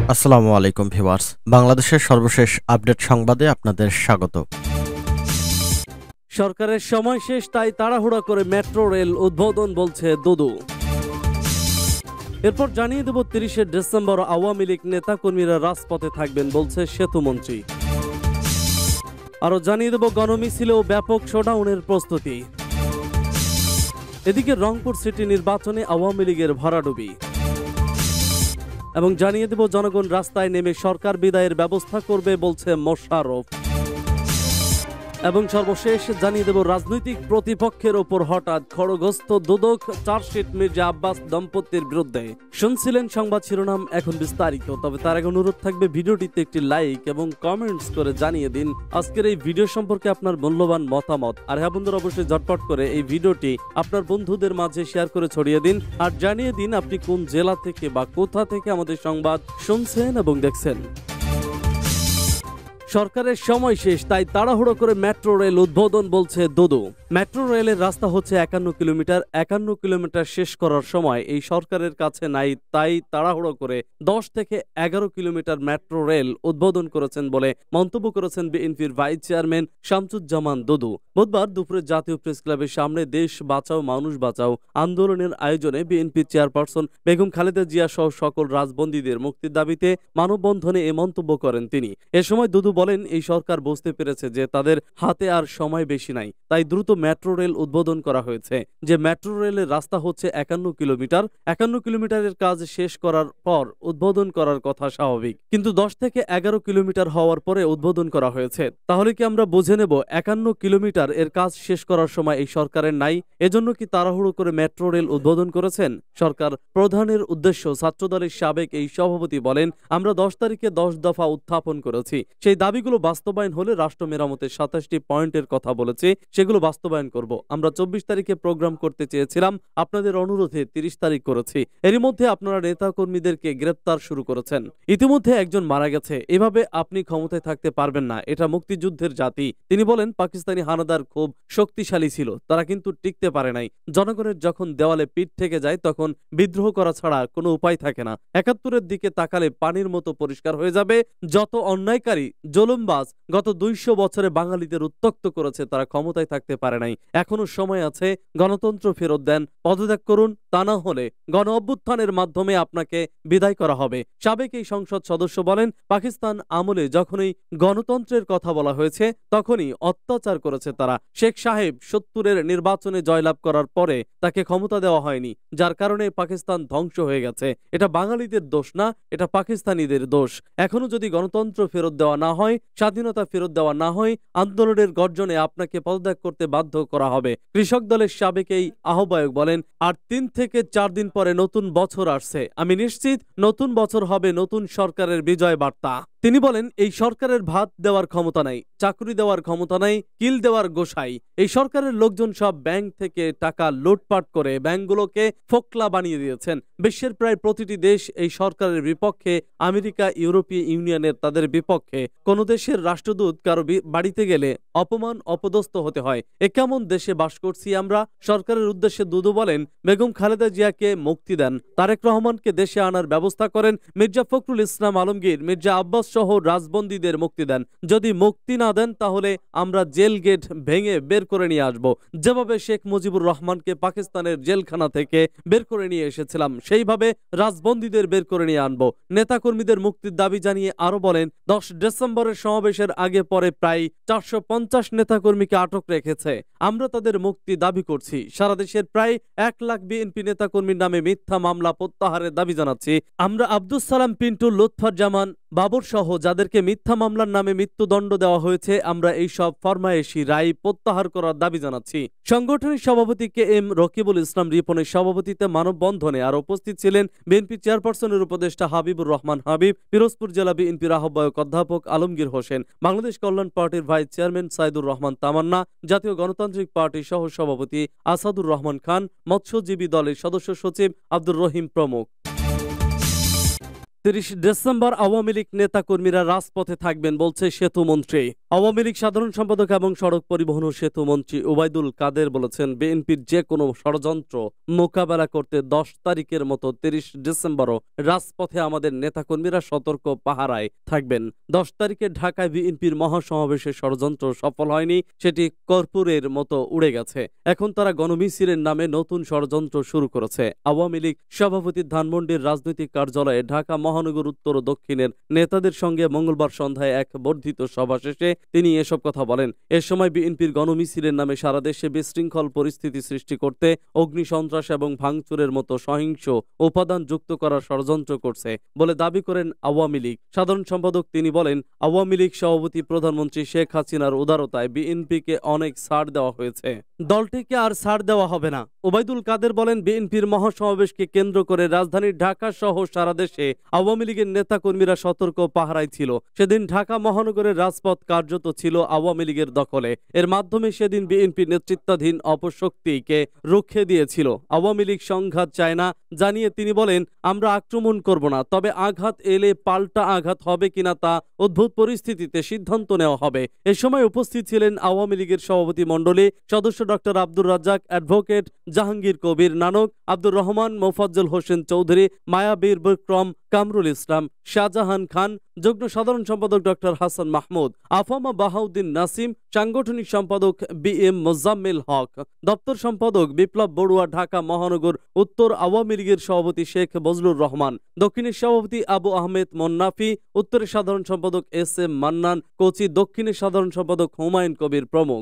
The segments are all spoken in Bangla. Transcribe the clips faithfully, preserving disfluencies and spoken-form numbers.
আসসালামু আলাইকুম ভিউয়ার্স, বাংলাদেশের সর্বশেষ আপডেট সংবাদে আপনাদের স্বাগত। সরকারের সময় শেষ, তাই তাড়াহুড়া করে মেট্রো রেল উদ্বোধন বলছে দুদু। এরপর জানিয়ে দেব তিরিশে ডিসেম্বর আওয়ামী লীগ নেতাকর্মীরা রাজপথে থাকবেন বলছে সেতুমন্ত্রী। আরও জানিয়ে দেব গণমিছিলেও ব্যাপক শোডাউনের প্রস্তুতি। এদিকে রংপুর সিটি নির্বাচনে আওয়ামী লীগের ভরাডুবি এবং জানিয়ে দেব জনগণ রাস্তায় নেমে সরকার বিদায়ের ব্যবস্থা করবে বলছে মোশাররফ। এবং সর্বশেষ জানিয়ে দেব রাজনৈতিক প্রতিপক্ষের ওপর হঠাৎ খড়গহস্ত দুদক চার্জশিট মির্জা আব্বাস দম্পতির বিরুদ্ধে। শুনছিলেন সংবাদ শিরোনাম, এখন বিস্তারিত। তবে তার আগে অনুরোধ থাকবে ভিডিওটিতে একটি লাইক এবং কমেন্টস করে জানিয়ে দিন আজকের এই ভিডিও সম্পর্কে আপনার মূল্যবান মতামত। আর হ্যাঁ বন্ধুরা, অবশ্যই ঝটপট করে এই ভিডিওটি আপনার বন্ধুদের মাঝে শেয়ার করে ছড়িয়ে দিন আর জানিয়ে দিন আপনি কোন জেলা থেকে বা কোথা থেকে আমাদের সংবাদ শুনছেন এবং দেখছেন। সরকারের সময় শেষ, তাই তাড়াহুড়ো করে মেট্রো রেল উদ্বোধন বলছে দুদু। মেট্রো রেলের রাস্তা হচ্ছে একান্ন কিলোমিটার একান্ন কিলোমিটার শেষ করার সময় এই সরকারের কাছে নাই, তাই তাড়াহুড়ো করে দশ থেকে এগারো কিলোমিটার মেট্রো রেল উদ্বোধন করেছেন বলে মন্তব্য করেছেন বিএনপির ভাইস চেয়ারম্যান শামসুজ্জামান দুদু। বুধবার দুপুরে জাতীয় প্রেস ক্লাবের সামনে দেশ বাঁচাও মানুষ বাঁচাও আন্দোলনের আয়োজনে বিএনপির চেয়ারপারসন বেগম খালেদা জিয়া সহ সকল রাজবন্দীদের মুক্তির দাবিতে মানববন্ধনে এ মন্তব্য করেন তিনি। এ সময় দুদু বলেন, এই সরকার বুঝতে পেরেছে যে তাদের হাতে আর সময় বেশি নাই, তাই দ্রুত মেট্রো রেল উদ্বোধন করা হয়েছে। যে মেট্রো রেলের রাস্তা হচ্ছে একান্ন কিলোমিটার একান্ন কিলোমিটারের কাজ শেষ করার পর উদ্বোধন করার কথা স্বাভাবিক, কিন্তু দশ থেকে এগারো কিলোমিটার হওয়ার পরে উদ্বোধন করা হয়েছে। তাহলে কি আমরা বুঝে নেব একান্ন কিলোমিটার এর কাজ শেষ করার সময় এই সরকারের নাই? এজন্য কি তাড়াহুড়ো করে মেট্রো রেল উদ্বোধন করেছেন সরকার প্রধানের উদ্দেশ্য? ছাত্রদলের সাবেক এই সভাপতি বলেন, আমরা দশ তারিখে দশ দফা উত্থাপন করেছি, সেই দাবিগুলো বাস্তবায়ন হলে রাষ্ট্র মেরামতের সাতাশটি পয়েন্টের কথা বলেছে, সেগুলো বাস্তবায়ন করব। আমরা চব্বিশ তারিখে প্রোগ্রাম করতে চেয়েছিলাম, আপনাদের অনুরোধে তিরিশ তারিখ করেছি। এরই মধ্যে আপনারা নেতা কর্মীদেরকে গ্রেপ্তার শুরু করেছেন, ইতিমধ্যে একজন মারা গেছে। এভাবে আপনি ক্ষমতায় থাকতে পারবেন না, এটা মুক্তিযুদ্ধের জাতি। তিনি বলেন, পাকিস্তানি হানাদার খুব শক্তিশালী ছিল, তারা কিন্তু টিকতে পারে নাই। জনগণের যখন দেওয়ালে পিঠ থেকে যায় তখন বিদ্রোহ করা ছাড়া কোনো উপায় থাকে না। একাত্তরের দিকে তাকালে পানির মতো পরিষ্কার হয়ে যাবে, যত অন্যায়কারী জুলুমবাজ গত দুইশো বছরে বাঙালিদের উত্তক্ত করেছে তারা ক্ষমতায় থাকতে পারে নাই। এখনো সময় আছে, গণতন্ত্র ফেরত দেন, পদত্যাগ করুন, তা না হলে গণ অভ্যুত্থানের মাধ্যমে আপনাকে বিদায় করা হবে। সাবেক এই সংসদ সদস্য বলেন, পাকিস্তান আমলে যখনই গণতন্ত্রের কথা বলা হয়েছে তখনই অত্যাচার করেছে তারা। শেখ সাহেব সত্তরের নির্বাচনে জয়লাভ করার পরে তাকে ক্ষমতা দেওয়া হয়নি, যার কারণে পাকিস্তান ধ্বংস হয়ে গেছে। এটা বাঙালিদের দোষ না, এটা পাকিস্তানিদের দোষ। এখনো যদি গণতন্ত্র ফেরত দেওয়া না হয়, স্বাধীনতা ফেরত দেওয়া না হয়, আন্দোলনের গর্জনে আপনাকে পদত্যাগ করতে বাধ্য করা হবে। কৃষক দলের সাবেক এই আহ্বায়ক বলেন, আর তিন থেকে চার দিন পরে নতুন বছর আসছে, আমি নিশ্চিত নতুন বছর হবে নতুন সরকারের বিজয় বার্তা। তিনি বলেন, এই সরকারের ভাত দেওয়ার ক্ষমতা নাই, চাকরি দেওয়ার ক্ষমতা নাই, কিল দেওয়ার গোসাই। এই সরকারের লোকজন সব ব্যাংক থেকে টাকা লুটপাট করে ব্যাংকগুলোকে ফোকলা বানিয়ে দিয়েছেন। বিশ্বের প্রায় প্রতিটি দেশ এই সরকারের বিপক্ষে, আমেরিকা, ইউরোপীয় ইউনিয়নের তাদের বিপক্ষে। কোন দেশের রাষ্ট্রদূত কারো বাড়িতে গেলে অপমান অপদস্থ হতে হয়। এ কেমন দেশে বাস করছি আমরা? সরকারের উদ্দেশ্যে দুদু বলেন, বেগম খালেদা জিয়াকে মুক্তি দেন, তারেক রহমানকে দেশে আনার ব্যবস্থা করেন, মির্জা ফখরুল ইসলাম আলমগীর, মির্জা আব্বাস সহ রাজবন্দীদের মুক্তি দেন। যদি মুক্তি না দেন তাহলে আমরা জেল গেট ভেঙে বের করে নিয়ে আসব, যেভাবে শেখ মুজিবুর রহমানকে পাকিস্তানের জেলখানা থেকে বের করে নিয়ে এসেছিলাম, সেইভাবে রাজবন্দীদের বের করে নিয়ে আনবো। নেতাকর্মীদের মুক্তির দাবি জানিয়ে আরো বলেন, দশ ডিসেম্বরের সমাবেশের আগে পরে প্রায় চারশো পঞ্চাশ নেতাকর্মীকে আটক রেখেছে, আমরা তাদের মুক্তি দাবি করছি। সারা দেশের প্রায় এক লাখ বিএনপি নেতাকর্মীর নামে মিথ্যা মামলা প্রত্যাহারের দাবি জানাচ্ছি। আমরা আব্দুস সালাম পিন্টু, লুৎফর জামান বাবর সহ যাদেরকে মিথ্যা মামলার নামে মৃত্যুদণ্ড দেওয়া হয়েছে, আমরা এই সব ফরমায়েশি রায় প্রত্যাহার করার দাবি জানাচ্ছি। সংগঠনের সভাপতি কে এম রকিবুল ইসলাম রিপনের সভাপতিত্বে মানববন্ধনে আর উপস্থিত ছিলেন বিএনপি চেয়ারপারসনের উপদেষ্টা হাবিবুর রহমান হাবিব, পিরোজপুর জেলা বিএনপির আহ্বায়ক অধ্যাপক আলমগীর হোসেন, বাংলাদেশ কল্যাণ পার্টির ভাইস চেয়ারম্যান সাইদুর রহমান তামান্না, জাতীয় গণতান্ত্রিক পার্টির সহ সভাপতি আসাদুর রহমান খান, মৎস্যজীবী দলের সদস্য সচিব আব্দুর রহিম প্রমুখ। তিরিশ ডিসেম্বর আওয়ামী লীগ নেতাকর্মীরা রাজপথে থাকবেন বলছে সেতু মন্ত্রী। আওয়ামী লীগ সাধারণ সম্পাদক এবং সড়ক পরিবহন ও সেতু মন্ত্রী ওবায়দুল কাদের বলেছেন, বিএনপির যে কোনো ষড়যন্ত্র মোকাবেলা করতে দশ তারিখের মতো তিরিশ ডিসেম্বরও রাজপথে আমাদের নেতাকর্মীরা সতর্ক পাহারায় থাকবেন। দশ তারিখে ঢাকায় বিএনপির মহাসমাবেশের ষড়যন্ত্র সফল হয়নি, সেটি কর্পূরের মতো উড়ে গেছে। এখন তারা গণমিছিলের নামে নতুন ষড়যন্ত্র শুরু করেছে। আওয়ামী লীগ সভাপতি ধানমন্ডির রাজনৈতিক কার্যালয়ে ঢাকা মহানগর উত্তর ও দক্ষিণের নেতাদের সঙ্গে মঙ্গলবার সন্ধ্যায় এক বর্ধিত সভা শেষে তিনি এসব কথা বলেন। এ সময় বিএনপির গণমিছিলের নামে সারা দেশে বিশৃঙ্খল পরিস্থিতি সৃষ্টি করতে অগ্নিসন্ত্রাস এবং ভাঙচুরের মতো সহিংস উপাদান যুক্ত করার ষড়যন্ত্র করছে বলে দাবি করেন আওয়ামী লীগ সাধারণ সম্পাদক। তিনি বলেন, আওয়ামী লীগ সভাপতি প্রধানমন্ত্রী শেখ হাসিনার উদারতায় বিএনপিকে অনেক ছাড় দেওয়া হয়েছে, দলটিকে আর ছাড় দেওয়া হবে না। ওবায়দুল কাদের বলেন, বিএনপির মহাসমাবেশকে কেন্দ্র করে রাজধানী ঢাকা সহ সারা দেশে আওয়ামী লীগের নেতাকর্মীরা সতর্ক পাহারায় ছিল। সেদিন ঢাকা মহানগরের রাজপথ কার্যত ছিল আওয়ামী লীগের দখলে। এর মাধ্যমে সেদিন বিএনপি নেতৃত্বাধীন অপশক্তিকে রুখে দিয়েছিল। আওয়ামী লীগ সংঘাত চায় না জানিয়ে তিনি বলেন, আমরা আক্রমণ করব না, তবে আঘাত এলে পাল্টা আঘাত হবে কিনা তা অদ্ভুত পরিস্থিতিতে সিদ্ধান্ত নেওয়া হবে। এ সময় উপস্থিত ছিলেন আওয়ামী লীগের সভাপতি মণ্ডলী সদস্য ডক্টর আব্দুর রাজ্জাক, অ্যাডভোকেট জাহাঙ্গীর কবির নানক, আব্দুর রহমান, মোফাজ্জল হোসেন চৌধুরী, মায়াবীর বিক্রম, কামরুল ইসলাম, শাহজাহান খান, যুগ্ম সাধারণ সম্পাদক ডক্টর হাসান মাহমুদ, আফামা বাহাউদ্দিন নাসিম, সাংগঠনিক সম্পাদক বি এম মোজাম্মেল হক, দপ্তর সম্পাদক বিপ্লব বড়ুয়া, ঢাকা মহানগর উত্তর আওয়ামী লীগের সভাপতি শেখ বজলুর রহমান, দক্ষিণের সভাপতি আবু আহমেদ মন্নাফি, উত্তরের সাধারণ সম্পাদক এস এম মান্নান, কোচি, দক্ষিণের সাধারণ সম্পাদক হুমায়ুন কবির প্রমুখ।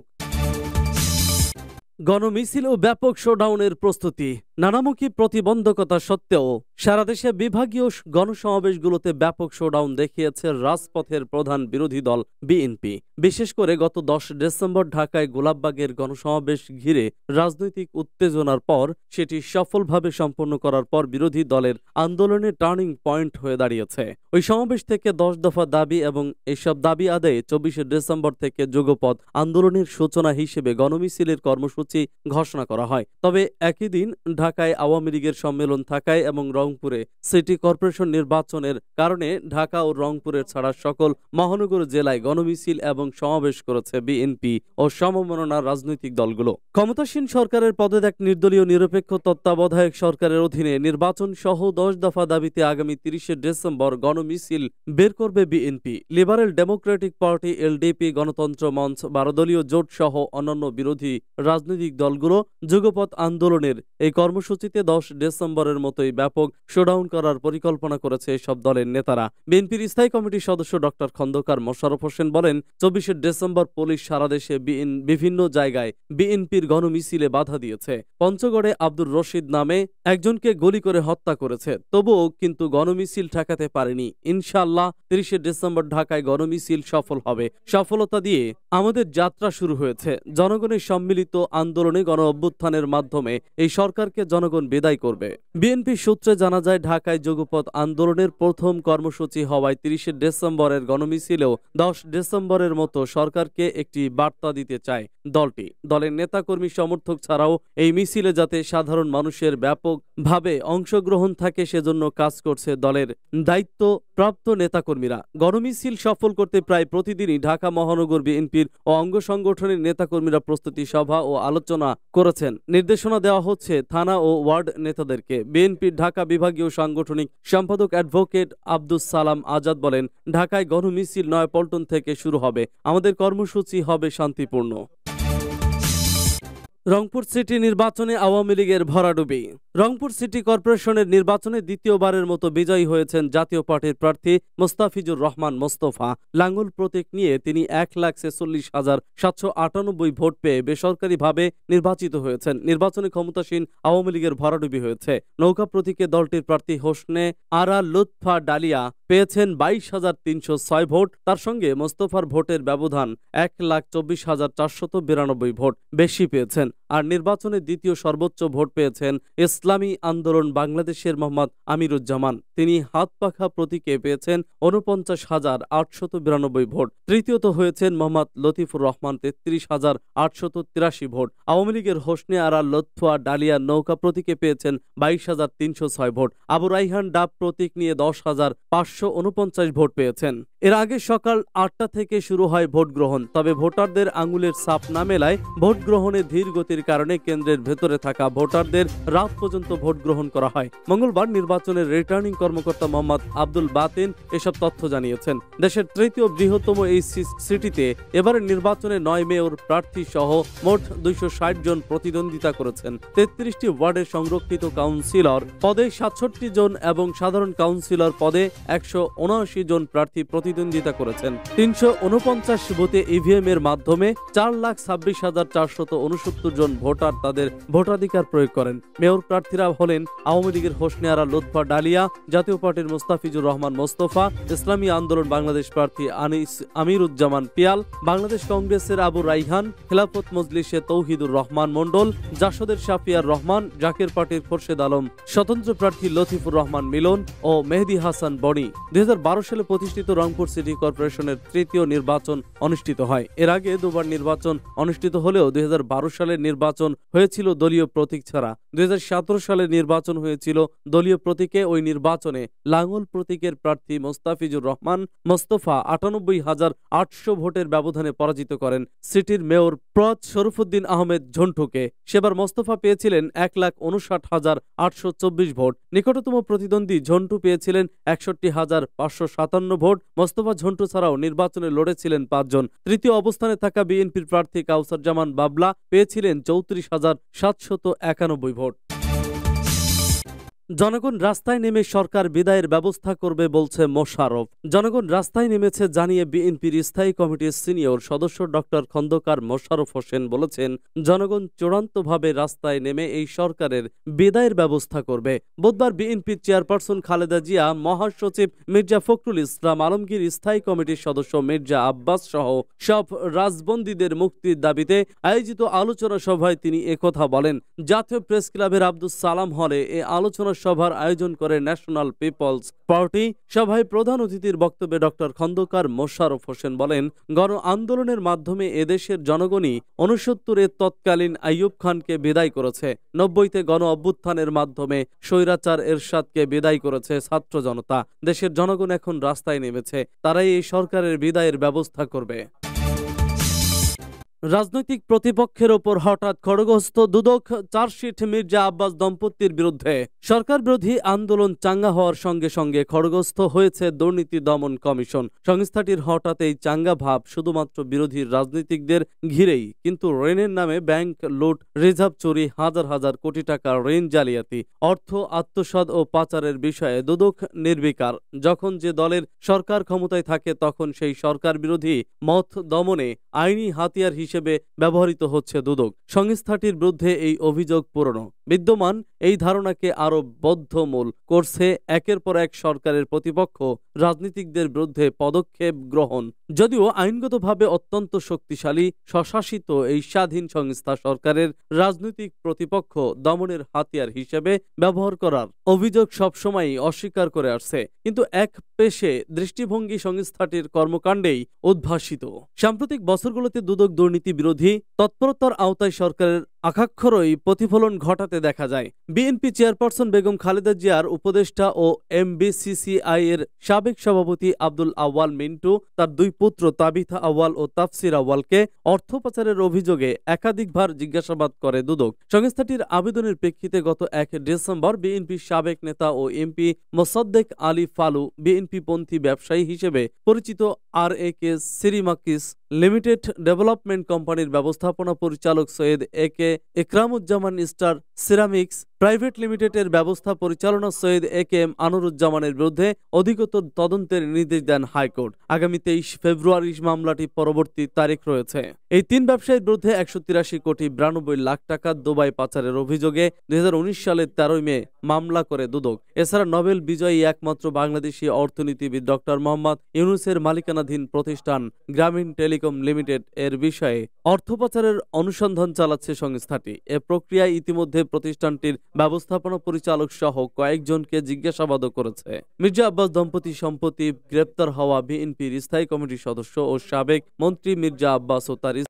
গণমিছিল ও ব্যাপক শোডাউনের প্রস্তুতি। নানামুখী প্রতিবন্ধকতা সত্ত্বেও সারা দেশে বিভাগীয় গণসমাবেশগুলোতে ব্যাপক শোডাউন দেখিয়েছে রাজপথের প্রধান বিরোধী দল বিএনপি। বিশেষ করে গত দশ ডিসেম্বর ঢাকায় গোলাপবাগের গণসমাবেশ ঘিরে রাজনৈতিক উত্তেজনার পর সেটি সফলভাবে সম্পন্ন করার পর বিরোধী দলের আন্দোলনের টার্নিং পয়েন্ট হয়ে দাঁড়িয়েছে। ওই সমাবেশ থেকে দশ দফা দাবি এবং এসব দাবি আদায়ে চব্বিশে ডিসেম্বর থেকে যুগপৎ আন্দোলনের সূচনা হিসেবে গণমিছিলের কর্মসূচি ঘোষণা করা হয়। তবে একই দিন ঢাকায় আওয়ামী লীগের সম্মেলন থাকায় এবং রংপুরে সিটি কর্পোরেশন নির্বাচনের কারণে ঢাকা ও রংপুরের ছাড়া সকল মহানগর জেলায় গণমিছিল এবং সমাবেশ করেছে বিএনপি ও সমমনার রাজনৈতিক দলগুলো। ক্ষমতাসীন সরকারের পদত্যাগ, নির্দলীয় নিরপেক্ষ তত্ত্বাবধায়ক সরকারের অধীনে নির্বাচন সহ দশ দফা দাবিতে আগামী তিরিশে ডিসেম্বর গণমিছিল বের করবে BNP. Liberal democratic party, LDP, গণতন্ত্র মঞ্চ, বারো দলীয় জোট সহ অন্যান্য বিরোধী রাজনৈতিক দলগুলো যুগপৎ আন্দোলনের এই কর্মসূচিতে দশ ডিসেম্বরের মতোই ব্যাপক শোডাউন করার পরিকল্পনা করেছে এসব দলের নেতারা। বিএনপির স্থায়ী কমিটির সদস্য ডক্টর খন্দকার মোশাররফ হোসেন বলেন, চব্বিশে ডিসেম্বর পুলিশ সারা দেশে বিভিন্ন জায়গায় বিএনপির গণমিছিলে বাধা দিয়েছে। পঞ্চগড়ে আব্দুর রশিদ নামে একজনকে গুলি করে হত্যা করেছে, তবুও কিন্তু গণমিছিল ঠেকাতে পারেনি। ইনশাআল্লাহ তিরিশে ডিসেম্বর ঢাকায় গণমিছিল সফল হবে। সফলতা দিয়ে আমাদের যাত্রা শুরু হয়েছে। জনগণের সম্মিলিত আন্দোলনে গণ অভ্যুত্থানের মাধ্যমে এই সরকারকে জনগণ বিদায় করবে। বিএনপি সূত্রে জানা যায়, ঢাকায় যুগপৎ আন্দোলনের প্রথম কর্মসূচি হওয়ায় তিরিশে ডিসেম্বরের গণমিছিলেও দশ ডিসেম্বরের মতো সরকারকে একটি বার্তা দিতে চায় দলটি। দলের নেতাকর্মী সমর্থক ছাড়াও এই মিছিলে যাতে সাধারণ মানুষের ব্যাপকভাবে অংশগ্রহণ থাকে সেজন্য কাজ করছে দলের দায়িত্ব প্রাপ্ত নেতাকর্মীরা। গণমিছিল সফল করতে প্রায় প্রতিদিনই ঢাকা মহানগর বিএনপির ও অঙ্গ সংগঠনের নেতাকর্মীরা প্রস্তুতি সভা ও আলোচনা করেছেন। নির্দেশনা দেওয়া হচ্ছে থানা ও ওয়ার্ড নেতাদেরকে। বিএনপির ঢাকা বিভাগীয় সাংগঠনিক সম্পাদক অ্যাডভোকেট আব্দুস সালাম আজাদ বলেন, ঢাকায় গণমিছিল নয়াপল্টন থেকে শুরু হবে। আমাদের কর্মসূচি হবে শান্তিপূর্ণ। রংপুর সিটি নির্বাচনে আওয়ামী লীগের ভরাডুবি। রংপুর সিটি কর্পোরেশনের নির্বাচনে দ্বিতীয়বারের মতো বিজয়ী হয়েছেন জাতীয় পার্টির প্রার্থী মোস্তাফিজুর রহমান মোস্তফা। লাঙ্গল প্রতীক নিয়ে তিনি এক লাখ ছেচল্লিশ হাজার সাতশো আটানব্বই ভোট পেয়ে বেসরকারিভাবে নির্বাচিত হয়েছেন। নির্বাচনে ক্ষমতাসীন আওয়ামী লীগের ভরাডুবি হয়েছে। নৌকা প্রতীকে দলটির প্রার্থী হোসনে আরা লুৎফা ডালিয়া পেয়েছেন বাইশ হাজার তিনশো ছয় ভোট। তার সঙ্গে মোস্তফার ভোটের ব্যবধান এক লাখ চব্বিশ হাজার চারশত বিরানব্বই ভোট বেশি পেয়েছেন। আর নির্বাচনে দ্বিতীয় সর্বোচ্চ ভোট পেয়েছেন ইসলাম ইসলামী আন্দোলন বাংলাদেশের মোহাম্মদ আমিরুজ্জামান। তিনি হাত পাখা প্রতীকে পেয়েছেন উনপঞ্চাশ হাজার আটশত বিরানব্বই ভোট। তৃতীয়ত হয়েছেন মোহাম্মদ লতিফুর রহমান তেত্রিশ হাজার আটশত তিরাশি ভোট। আওয়ামী লীগের হোসনে আরা লতফুয়া ডালিয়া নৌকা প্রতীকে পেয়েছেন বাইশ হাজার তিনশো ছয় ভোট। আবু রাইহান ডাব প্রতীক নিয়ে দশ হাজার পাঁচশো উনপঞ্চাশ ভোট পেয়েছেন। এর আগে সকাল আটটা থেকে শুরু হয় ভোট গ্রহণ। তবে ভোটারদের আঙুলের ছাপ না মেলায় ভোট গ্রহণে ধীর গতির কারণে কেন্দ্রের ভেতরে থাকা ভোটারদের রাত পর্যন্ত ভোট গ্রহণ করা হয়। মঙ্গলবার নির্বাচনের রিটার্নিং কর্মকর্তা মোহাম্মদ আব্দুল বাতিন এসব তথ্য জানিয়েছেন। দেশের তৃতীয় বৃহত্তম এই সিটিতে এবারের নির্বাচনে নয় মেয়র প্রার্থী সহ মোট দুইশো ষাট জন প্রতিদ্বন্দ্বিতা করেছেন। তেত্রিশটি ওয়ার্ডের সংরক্ষিত কাউন্সিলর পদে সাতষট্টি জন এবং সাধারণ কাউন্সিলর পদে একশো উনআশি জন প্রার্থী প্রতিদ্বন্দ্বিতা করেছেন। তিনশো উনপঞ্চাশ বুথে ইভিএম এর মাধ্যমে চার লাখ ছাব্বিশ হাজার চারশত উনসত্তর জন ভোটার তাদের ভোটাধিকার প্রয়োগ করেন। মেয়র প্রার্থীরা হলেন আওয়ামী লীগের হোসনে আরা লতফা ডালিয়া, জাতীয় পার্টির মোস্তাফিজুর রহমান মোস্তফা, ইসলামী আন্দোলন বাংলাদেশ প্রার্থী আনিস আমিরুজ্জামান পিয়াল, বাংলাদেশ কংগ্রেসের আবু রাইহান, খেলাফত মজলিসে তৌহিদুর রহমান মন্ডল, জাসদের শাফিয়ার রহমান, জাকের পার্টির খোরশেদ আলম, স্বতন্ত্র প্রার্থী লতিফুর রহমান মিলন ও মেহেদি হাসান বনি। দুই হাজার বারো সালে প্রতিষ্ঠিত রংপুর সিটি কর্পোরেশনের তৃতীয় নির্বাচন অনুষ্ঠিত হয়। এর আগে দুবার নির্বাচন অনুষ্ঠিত হলেও দুই হাজার বারো সালের নির্বাচন হয়েছিল দলীয় প্রতীক ছাড়া। দুই হাজার সতেরো সালের নির্বাচন হয়েছিল দলীয় প্রতীকে। ওই নির্বাচনে লাঙ্গল প্রতীকের প্রার্থী মোস্তাফিজুর রহমান মোস্তফা আটানব্বই হাজার আটশো ভোটের ব্যবধানে পরাজিত করেন সিটির মেয়র প্রদ শরফুদ্দিন আহমেদ ঝন্টুকে। সেবার মোস্তফা পেয়েছিলেন এক লাখ উনষাট হাজার আটশো চব্বিশ ভোট। নিকটতম প্রতিদ্বন্দ্বী ঝন্টু পেয়েছিলেন একষট্টি হাজার পাঁচশো সাতান্ন ভোট। মোস্তফা ঝন্টু ছাড়াও নির্বাচনে লড়েছিলেন পাঁচজন। তৃতীয় অবস্থানে থাকা বিএনপির প্রার্থী কাউসার জামান বাবলা পেয়েছিলেন চৌত্রিশ হাজার সাতশত একানব্বই ভোট। জনগণ রাস্তায় নেমে সরকার বিদায়ের ব্যবস্থা করবে বলছে মোশাররফ। জনগণ রাস্তায় নেমেছে জানিয়ে বিএনপির স্থায়ী কমিটির সিনিয়র সদস্য ডক্টর খন্দকার মোশাররফ হোসেন বলেছেন, জনগণ চূড়ান্তভাবে রাস্তায় নেমে এই সরকারের বিদায়ের ব্যবস্থা করবে। বুধবার বিএনপির চেয়ারপারসন খালেদা জিয়া, মহাসচিব মির্জা ফখরুল ইসলাম আলমগীর, স্থায়ী কমিটির সদস্য মির্জা আব্বাস সহ সব রাজবন্দীদের মুক্তির দাবিতে আয়োজিত আলোচনা সভায় তিনি একথা বলেন। জাতীয় প্রেস ক্লাবের আব্দুস সালাম হলে এ আলোচনা সভার আয়োজন করে ন্যাশনাল পিপলস পার্টি। সভায় প্রধান অতিথির বক্তব্যে ডক্টর খন্দকার মোশাররফ হোসেন বলেন, গণ আন্দোলনের মাধ্যমে এদেশের জনগণই উনসত্তরে তৎকালীন আইয়ুব খানকে বিদায় করেছে। নব্বইতে গণ অভ্যুত্থানের মাধ্যমে স্বৈরাচার এরশাদকে বিদায় করেছে ছাত্র জনতা। দেশের জনগণ এখন রাস্তায় নেমেছে, তারাই এই সরকারের বিদায়ের ব্যবস্থা করবে। রাজনৈতিক প্রতিপক্ষের ওপর হঠাৎ খড়গহস্ত দুদক চার্জশিট মির্জা আব্বাস দম্পতির বিরুদ্ধে। সরকার বিরোধী আন্দোলন চাঙ্গা হওয়ার সঙ্গে সঙ্গে খড়গহস্ত হয়েছে দুর্নীতি দমন কমিশন। সংস্থাটির হঠাৎ এই চাঙ্গা ভাব শুধুমাত্র বিরোধী রাজনীতিকদের ঘিরেই, কিন্তু ঋণের নামে ব্যাংক লুট, রিজার্ভ চুরি, হাজার হাজার কোটি টাকা ঋণ জালিয়াতি, অর্থ আত্মসাৎ ও পাচারের বিষয়ে দুদক নির্বিকার। যখন যে দলের সরকার ক্ষমতায় থাকে তখন সেই সরকার বিরোধী মত দমনে আইনি হাতিয়ার হিসেবে ব্যবহৃত হচ্ছে দুদক। সংস্থাটির বিরুদ্ধে এই অভিযোগ পুরনো। বিদ্যমান এই ধারণাকে আরো বদ্ধমূল করছে একের পর এক সরকারের প্রতিপক্ষ রাজনীতিকদের বিরুদ্ধে পদক্ষেপ গ্রহণ। যদিও আইনগতভাবে অত্যন্ত শক্তিশালী স্বশাসিত এই স্বাধীন সংস্থা সরকারের রাজনৈতিক প্রতিপক্ষ দমনের হাতিয়ার হিসেবে ব্যবহার করার অভিযোগ সবসময়ই অস্বীকার করে আসছে, কিন্তু এক পেশে দৃষ্টিভঙ্গি সংস্থাটির কর্মকাণ্ডেই উদ্ভাসিত। সাম্প্রতিক বছরগুলোতে দুদক দুর্নীতি বিরোধী তৎপরতার আওতায় সরকারের আকাক্ষরই প্রতিফলন ঘটাতে দেখা যায়। বিএনপি চেয়ারপারসন বেগম খালেদা জিয়ার উপদেষ্টা ও এমবিসিসিআই এর সাবেক সভাপতি আব্দুল আউয়াল মিন্টু তার দুই পুত্র তাবিথা আউয়াল ও তাফসির আউয়ালকে অর্থ পাচারের অভিযোগে একাধিকবার জিজ্ঞাসাবাদ করে দুদক। সংস্থাটির আবেদনের প্রেক্ষিতে গত এক ডিসেম্বর বিএনপির সাবেক নেতা ও এমপি মোসাদ্দেক আলী ফালু বিএনপিপন্থী ব্যবসায়ী হিসেবে পরিচিত আর এ কে সিরিমাকিস লিমিটেড ডেভেলপমেন্ট কোম্পানির ব্যবস্থাপনা পরিচালক Syed A K Ikramuzzaman star ceramics private লিমিটেডের ব্যবস্থা পরিচালনা সৈয়দ এ কে এম আনুরুজ্জামানের বিরুদ্ধে অধিকতর তদন্তের নির্দেশ দেন হাইকোর্ট। আগামী তেইশ ফেব্রুয়ারি মামলাটি পরবর্তী তারিখ রয়েছে। এই তিন ব্যবসায়ীর বিরুদ্ধে একশো তিরাশি কোটি বিরানব্বই লাখ টাকা দুবাই পাচারের অভিযোগে দুই হাজার উনিশ সালের তেরোই মে মামলা করে দুদক। এছাড়া নোবেল বিজয়ী একমাত্র বাংলাদেশি অর্থনীতিবিদ ডক্টর মোহাম্মদ ইউনুসের মালিকানাধীন প্রতিষ্ঠান গ্রামীণ টেলিকম লিমিটেড এর বিষয়ে অর্থ পাচারের অনুসন্ধান চালাচ্ছে সংস্থাটি। এ প্রক্রিয়ায় ইতিমধ্যে প্রতিষ্ঠানটির ব্যবস্থাপনা পরিচালক সহ কয়েকজনকে জিজ্ঞাসাবাদও করেছে। মির্জা আব্বাস দম্পতি সম্প্রতি গ্রেপ্তার হওয়া বিএনপির স্থায়ী কমিটির সদস্য ও সাবেক মন্ত্রী মির্জা আব্বাস ও তার